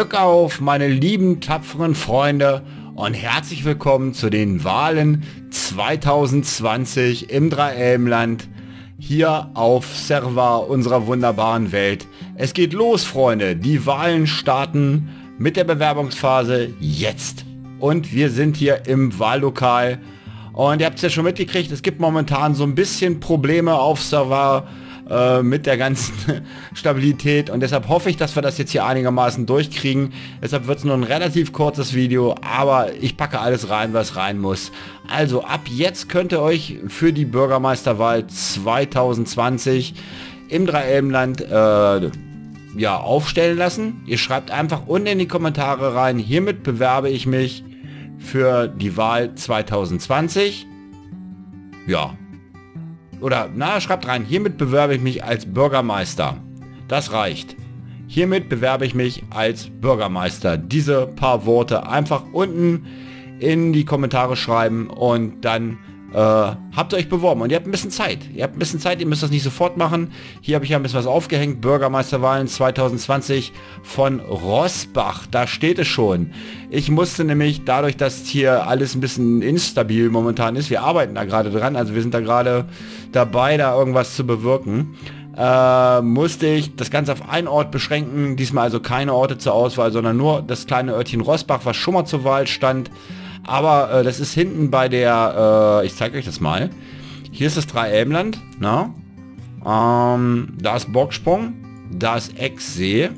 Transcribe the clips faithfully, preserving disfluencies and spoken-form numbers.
Glück auf, meine lieben, tapferen Freunde, und herzlich willkommen zu den Wahlen zwanzig zwanzig im Dreieilmland, hier auf Server unserer wunderbaren Welt. Es geht los, Freunde. Die Wahlen starten mit der Bewerbungsphase jetzt. Und wir sind hier im Wahllokal. Und ihr habt es ja schon mitgekriegt, es gibt momentan so ein bisschen Probleme auf Server äh, mit der ganzen Stabilität. Und deshalb hoffe ich, dass wir das jetzt hier einigermaßen durchkriegen. Deshalb wird es nur ein relativ kurzes Video, aber ich packe alles rein, was rein muss. Also ab jetzt könnt ihr euch für die Bürgermeisterwahl zwanzig zwanzig im Dreieilmland äh, ja, aufstellen lassen. Ihr schreibt einfach unten in die Kommentare rein, hiermit bewerbe ich mich für die Wahl zwanzig zwanzig. Ja. Oder, na, schreibt rein, hiermit bewerbe ich mich als Bürgermeister. Das reicht. Hiermit bewerbe ich mich als Bürgermeister. Diese paar Worte einfach unten in die Kommentare schreiben und dann äh, habt ihr euch beworben. Und ihr habt ein bisschen Zeit. Ihr habt ein bisschen Zeit, ihr müsst das nicht sofort machen. Hier habe ich ja ein bisschen was aufgehängt. Bürgermeisterwahlen zwanzig zwanzig von Roßbach. Da steht es schon. Ich musste nämlich, dadurch, dass hier alles ein bisschen instabil momentan ist, wir arbeiten da gerade dran, also wir sind da gerade dabei, da irgendwas zu bewirken, äh, musste ich das Ganze auf einen Ort beschränken. Diesmal also keine Orte zur Auswahl, sondern nur das kleine Örtchen Roßbach, was schon mal zur Wahl stand. Aber äh, das ist hinten bei der, äh, ich zeige euch das mal. Hier ist das Dreieilmland, na? Ähm, da ist Bocksprung, da ist Exsee,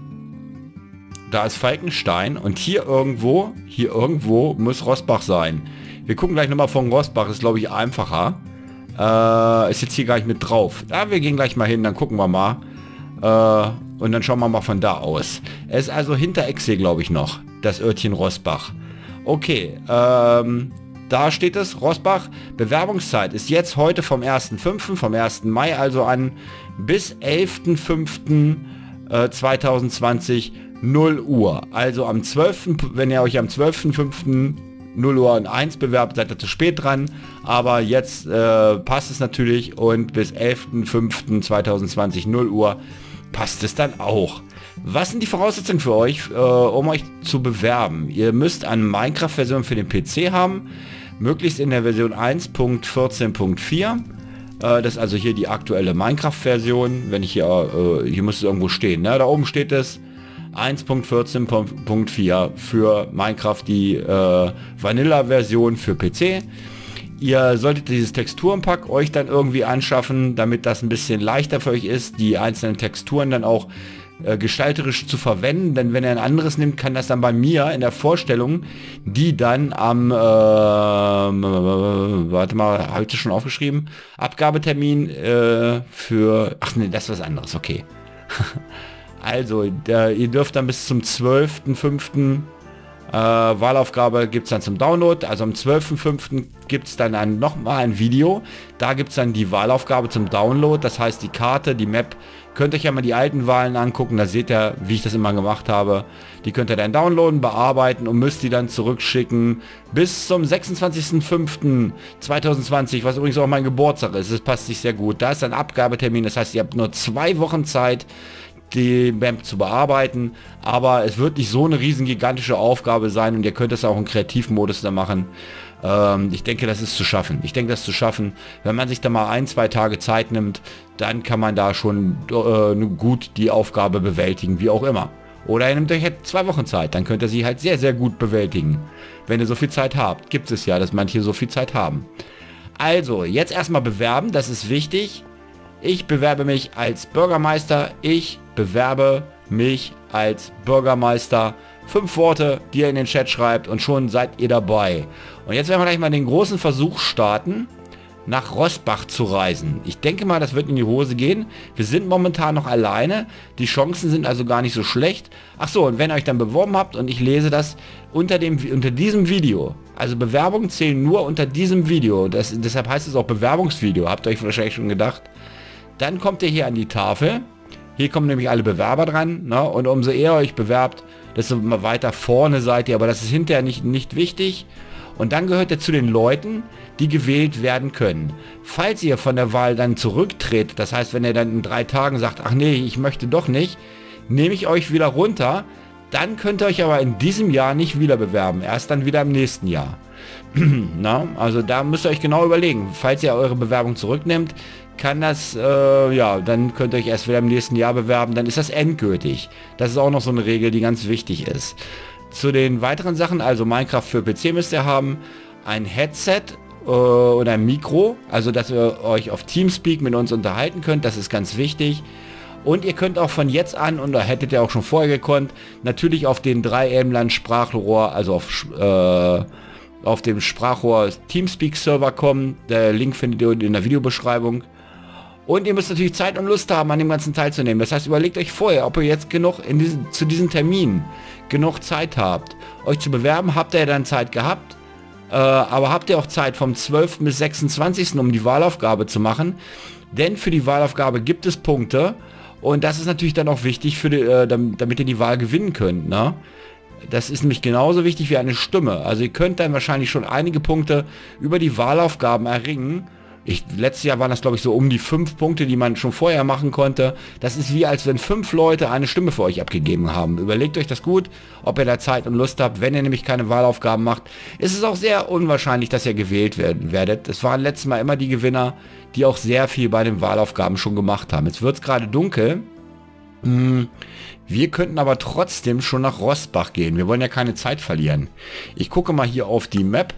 da ist Falkenstein und hier irgendwo, hier irgendwo muss Roßbach sein. Wir gucken gleich nochmal von Roßbach, ist glaube ich einfacher. Äh, ist jetzt hier gar nicht mit drauf. Ja, wir gehen gleich mal hin, dann gucken wir mal. Äh, und dann schauen wir mal von da aus. Es ist also hinter Exsee, glaube ich, noch, das Örtchen Roßbach. Okay, ähm, da steht es, Roßbach. Bewerbungszeit ist jetzt heute vom ersten fünften, vom ersten Mai also an, bis elften fünften zwanzig zwanzig, null Uhr. Also am zwölften, wenn ihr euch am zwölften fünften null Uhr und eins bewerbt, seid ihr zu spät dran. Aber jetzt äh, passt es natürlich und bis elften fünften zwanzig zwanzig, null Uhr passt es dann auch. Was sind die Voraussetzungen für euch, äh, um euch zu bewerben? Ihr müsst eine Minecraft-Version für den P C haben, möglichst in der Version eins Punkt vierzehn Punkt vier. Äh, das ist also hier die aktuelle Minecraft-Version. Wenn ich hier, äh, hier muss es irgendwo stehen, ne? Da oben steht es eins Punkt vierzehn Punkt vier für Minecraft, die äh, Vanilla-Version für P C. Ihr solltet dieses Texturenpack euch dann irgendwie anschaffen, damit das ein bisschen leichter für euch ist, die einzelnen Texturen dann auch äh, gestalterisch zu verwenden, denn wenn ihr ein anderes nimmt, kann das dann bei mir in der Vorstellung, die dann am, äh, warte mal, habe ich das schon aufgeschrieben? Abgabetermin äh, für, ach nee, das ist was anderes, okay. Also, der, ihr dürft dann bis zum zwölften fünften Äh, Wahlaufgabe gibt es dann zum Download, also am zwölften fünften gibt es dann ein, nochmal ein Video, da gibt es dann die Wahlaufgabe zum Download, das heißt die Karte, die Map, könnt euch ja mal die alten Wahlen angucken, da seht ihr, wie ich das immer gemacht habe, die könnt ihr dann downloaden, bearbeiten und müsst die dann zurückschicken bis zum sechsundzwanzigsten fünften zweitausendzwanzig, was übrigens auch mein Geburtstag ist, das passt sich sehr gut, da ist ein Abgabetermin, das heißt ihr habt nur zwei Wochen Zeit, die Map zu bearbeiten, aber es wird nicht so eine riesen gigantische Aufgabe sein und ihr könnt es auch im Kreativmodus da machen. Ähm, ich denke, das ist zu schaffen. Ich denke, das ist zu schaffen. Wenn man sich da mal ein, zwei Tage Zeit nimmt, dann kann man da schon äh, gut die Aufgabe bewältigen, wie auch immer. Oder ihr nehmt euch halt zwei Wochen Zeit, dann könnt ihr sie halt sehr, sehr gut bewältigen. Wenn ihr so viel Zeit habt. Gibt es ja, dass manche so viel Zeit haben. Also, jetzt erstmal bewerben, das ist wichtig. Ich bewerbe mich als Bürgermeister. Ich bewerbe mich als Bürgermeister. Fünf Worte, die ihr in den Chat schreibt und schon seid ihr dabei. Und jetzt werden wir gleich mal den großen Versuch starten, nach Roßbach zu reisen. Ich denke mal, das wird in die Hose gehen. Wir sind momentan noch alleine. Die Chancen sind also gar nicht so schlecht. Ach so, und wenn ihr euch dann beworben habt und ich lese das unter dem unter diesem Video. Also Bewerbungen zählen nur unter diesem Video. Das, deshalb heißt es auch Bewerbungsvideo. Habt ihr euch wahrscheinlich schon gedacht. Dann kommt ihr hier an die Tafel. Hier kommen nämlich alle Bewerber dran. Ne? Und umso eher ihr euch bewerbt, desto mal weiter vorne seid ihr. Aber das ist hinterher nicht, nicht wichtig. Und dann gehört ihr zu den Leuten, die gewählt werden können. Falls ihr von der Wahl dann zurücktretet, das heißt, wenn ihr dann in drei Tagen sagt, ach nee, ich möchte doch nicht, nehme ich euch wieder runter Dann könnt ihr euch aber in diesem Jahr nicht wieder bewerben. Erst dann wieder im nächsten Jahr. Na, also da müsst ihr euch genau überlegen. Falls ihr eure Bewerbung zurücknehmt, kann das, äh, ja, dann könnt ihr euch erst wieder im nächsten Jahr bewerben. Dann ist das endgültig. Das ist auch noch so eine Regel, die ganz wichtig ist. Zu den weiteren Sachen, also Minecraft für P C müsst ihr haben, ein Headset äh, oder ein Mikro, also dass ihr euch auf Teamspeak mit uns unterhalten könnt. Das ist ganz wichtig. Und ihr könnt auch von jetzt an, und da hättet ihr auch schon vorher gekonnt, natürlich auf den drei Elmland Sprachrohr, also auf, äh, auf dem Sprachrohr Teamspeak Server kommen. Der Link findet ihr in der Videobeschreibung. Und ihr müsst natürlich Zeit und Lust haben, an dem ganzen teilzunehmen. Das heißt, überlegt euch vorher, ob ihr jetzt genug in diesen, zu diesen Terminen genug Zeit habt, euch zu bewerben. Habt ihr dann Zeit gehabt? Äh, aber habt ihr auch Zeit vom zwölften bis sechsundzwanzigsten um die Wahlaufgabe zu machen? Denn für die Wahlaufgabe gibt es Punkte. Und das ist natürlich dann auch wichtig, für die, äh, damit ihr die Wahl gewinnen könnt. Ne? Das ist nämlich genauso wichtig wie eine Stimme. Also ihr könnt dann wahrscheinlich schon einige Punkte über die Wahlaufgaben erringen. Ich, letztes Jahr waren das, glaube ich, so um die fünf Punkte, die man schon vorher machen konnte. Das ist wie, als wenn fünf Leute eine Stimme für euch abgegeben haben. Überlegt euch das gut, ob ihr da Zeit und Lust habt. Wenn ihr nämlich keine Wahlaufgaben macht, ist es auch sehr unwahrscheinlich, dass ihr gewählt werden werdet. Es waren letztes Mal immer die Gewinner, die auch sehr viel bei den Wahlaufgaben schon gemacht haben. Jetzt wird es gerade dunkel. Hm. Wir könnten aber trotzdem schon nach Rosbach gehen. Wir wollen ja keine Zeit verlieren. Ich gucke mal hier auf die Map.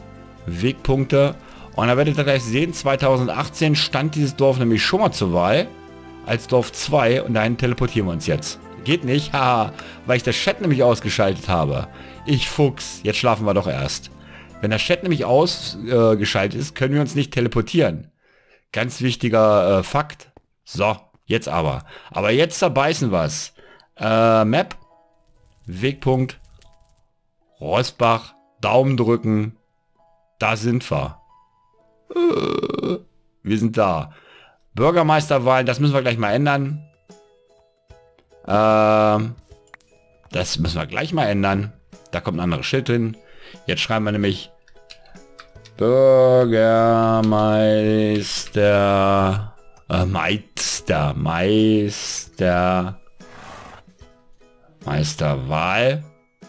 Wegpunkte. Und da werdet ihr gleich sehen, zweitausendachtzehn stand dieses Dorf nämlich schon mal zur Wahl. Als Dorf zwei. Und dahin teleportieren wir uns jetzt. Geht nicht, haha, weil ich das Chat nämlich ausgeschaltet habe. Ich Fuchs. Jetzt schlafen wir doch erst. Wenn das Chat nämlich ausgeschaltet äh, ist, können wir uns nicht teleportieren. Ganz wichtiger äh, Fakt. So, jetzt aber. Aber jetzt zerbeißen wir's. Äh, Map. Wegpunkt. Rosbach. Daumen drücken. Da sind wir. Wir sind da. Bürgermeisterwahlen, das müssen wir gleich mal ändern. Ähm, das müssen wir gleich mal ändern. Da kommt ein anderes Schild hin. Jetzt schreiben wir nämlich Bürgermeister äh, Meister Meister Meisterwahl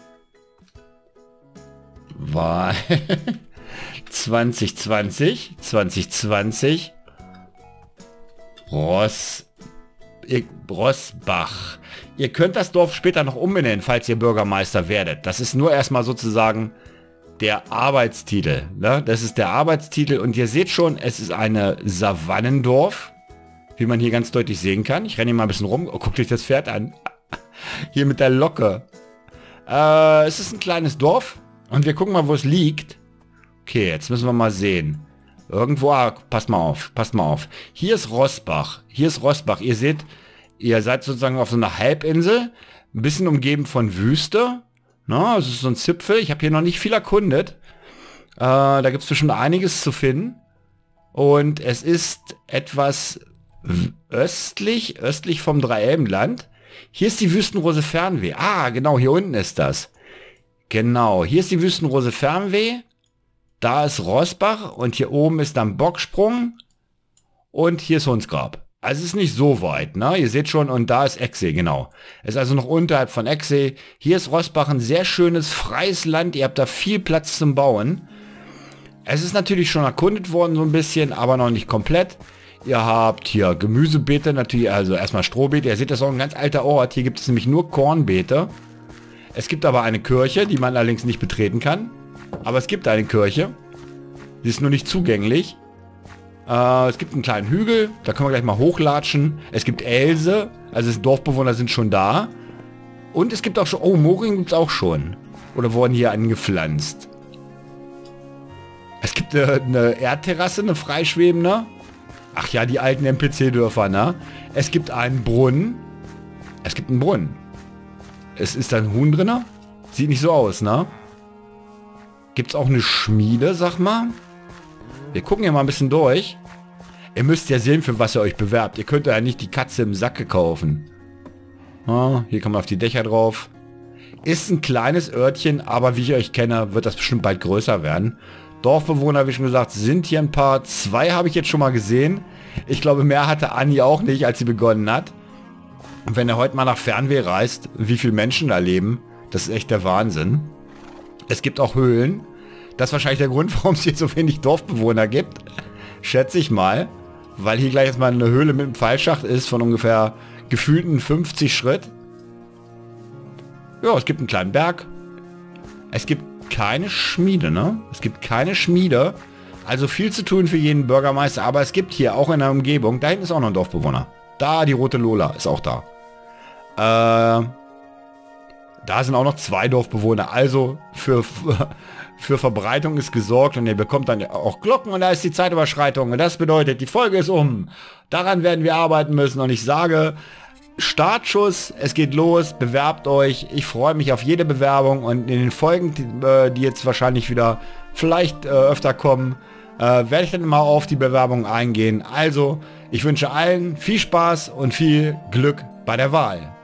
Wahl zwanzig zwanzig zwanzig zwanzig Ross Rosbach. Ihr könnt das Dorf später noch umbenennen, falls ihr Bürgermeister werdet. Das ist nur erstmal sozusagen der Arbeitstitel. Ne? Das ist der Arbeitstitel und ihr seht schon, es ist eine Savannendorf, wie man hier ganz deutlich sehen kann. Ich renne hier mal ein bisschen rum. Oh, guckt euch das Pferd an. Hier mit der Locke. Äh, es ist ein kleines Dorf und wir gucken mal, wo es liegt. Okay, jetzt müssen wir mal sehen. Irgendwo, ah, passt mal auf, passt mal auf. Hier ist Rosbach, hier ist Rosbach. Ihr seht, ihr seid sozusagen auf so einer Halbinsel, ein bisschen umgeben von Wüste. Na, es ist so ein Zipfel, ich habe hier noch nicht viel erkundet. Äh, da gibt es bestimmt einiges zu finden. Und es ist etwas östlich, östlich vom Dreiebenland. Hier ist die Wüstenrose Fernweh. Ah, genau, hier unten ist das. Genau, hier ist die Wüstenrose Fernweh. Da ist Rosbach und hier oben ist dann Bocksprung und hier ist Hundsgrab. Also es ist nicht so weit, ne? Ihr seht schon, und da ist Exee, genau. Es ist also noch unterhalb von Exee. Hier ist Rosbach ein sehr schönes, freies Land. Ihr habt da viel Platz zum Bauen. Es ist natürlich schon erkundet worden so ein bisschen, aber noch nicht komplett. Ihr habt hier Gemüsebeete, natürlich, also erstmal Strohbeete. Ihr seht, das ist auch ein ganz alter Ort. Hier gibt es nämlich nur Kornbeete. Es gibt aber eine Kirche, die man allerdings nicht betreten kann. Aber es gibt eine Kirche. Sie ist nur nicht zugänglich. Äh, es gibt einen kleinen Hügel. Da können wir gleich mal hochlatschen. Es gibt Else. Also die Dorfbewohner sind schon da. Und es gibt auch schon... Oh, Moorrüben gibt es auch schon. Oder wurden hier angepflanzt. Es gibt eine, eine Erdterrasse, eine freischwebende. Ach ja, die alten N P C-Dörfer, ne? Es gibt einen Brunnen. Es gibt einen Brunnen. Es ist da ein Huhn drin. Sieht nicht so aus, ne? Gibt es auch eine Schmiede, sag mal? Wir gucken ja mal ein bisschen durch. Ihr müsst ja sehen, für was ihr euch bewerbt. Ihr könnt ja nicht die Katze im Sack kaufen. Ah, hier kann man auf die Dächer drauf. Ist ein kleines Örtchen, aber wie ich euch kenne, wird das bestimmt bald größer werden. Dorfbewohner, wie schon gesagt, sind hier ein paar. Zwei habe ich jetzt schon mal gesehen. Ich glaube, mehr hatte Anni auch nicht, als sie begonnen hat. Und wenn ihr heute mal nach Fernweh reist, wie viele Menschen da leben, das ist echt der Wahnsinn. Es gibt auch Höhlen. Das ist wahrscheinlich der Grund, warum es hier so wenig Dorfbewohner gibt. Schätze ich mal. Weil hier gleich erstmal eine Höhle mit einem Pfeilschacht ist von ungefähr gefühlten fünfzig Schritt. Ja, es gibt einen kleinen Berg. Es gibt keine Schmiede, ne? Es gibt keine Schmiede. Also viel zu tun für jeden Bürgermeister. Aber es gibt hier auch in der Umgebung, da hinten ist auch noch ein Dorfbewohner. Da, die rote Lola ist auch da. Äh, da sind auch noch zwei Dorfbewohner. Also für, für Verbreitung ist gesorgt. Und ihr bekommt dann auch Glocken und da ist die Zeitüberschreitung. Und das bedeutet, die Folge ist um. Daran werden wir arbeiten müssen. Und ich sage, Startschuss, es geht los, bewerbt euch. Ich freue mich auf jede Bewerbung. Und in den Folgen, die, die jetzt wahrscheinlich wieder vielleicht äh, öfter kommen, äh, werde ich dann mal auf die Bewerbung eingehen. Also, ich wünsche allen viel Spaß und viel Glück bei der Wahl.